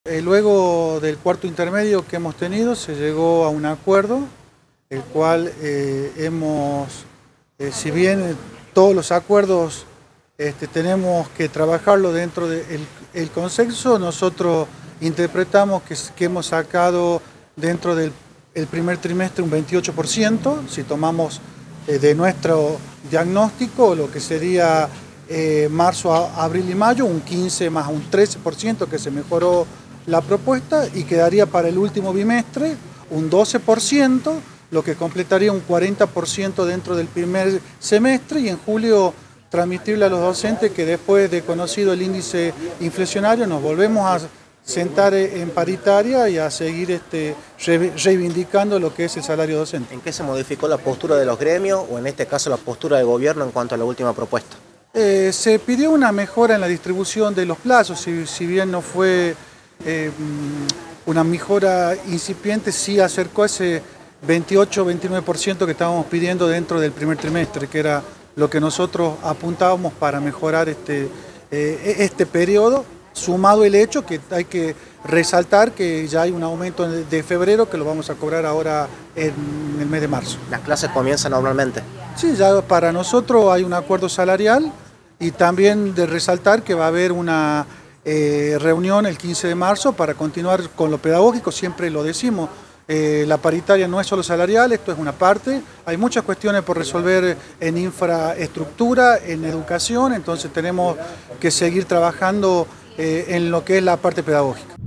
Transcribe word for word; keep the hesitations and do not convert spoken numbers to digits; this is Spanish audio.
Eh, luego del cuarto intermedio que hemos tenido, se llegó a un acuerdo, el cual eh, hemos, eh, si bien todos los acuerdos este, tenemos que trabajarlo dentro del el consenso, nosotros interpretamos que, que hemos sacado dentro del el primer trimestre un veintiocho por ciento, si tomamos eh, de nuestro diagnóstico lo que sería eh, marzo, a, abril y mayo, un quince más un trece por ciento que se mejoró la propuesta, y quedaría para el último bimestre un doce por ciento, lo que completaría un cuarenta por ciento dentro del primer semestre, y en julio transmitirle a los docentes que después de conocido el índice inflacionario nos volvemos a sentar en paritaria y a seguir este, reivindicando lo que es el salario docente. ¿En qué se modificó la postura de los gremios o en este caso la postura del gobierno en cuanto a la última propuesta? Eh, se pidió una mejora en la distribución de los plazos, si, si bien no fue eh, una mejora incipiente, sí acercó ese veintiocho a veintinueve por ciento que estábamos pidiendo dentro del primer trimestre, que era lo que nosotros apuntábamos para mejorar este, eh, este periodo, sumado el hecho que hay que resaltar que ya hay un aumento de febrero que lo vamos a cobrar ahora en el mes de marzo. ¿Las clases comienzan normalmente? Sí, ya para nosotros hay un acuerdo salarial, y también de resaltar que va a haber una eh, reunión el quince de marzo para continuar con lo pedagógico. Siempre lo decimos, eh, la paritaria no es solo salarial, esto es una parte, hay muchas cuestiones por resolver en infraestructura, en educación, entonces tenemos que seguir trabajando eh, en lo que es la parte pedagógica.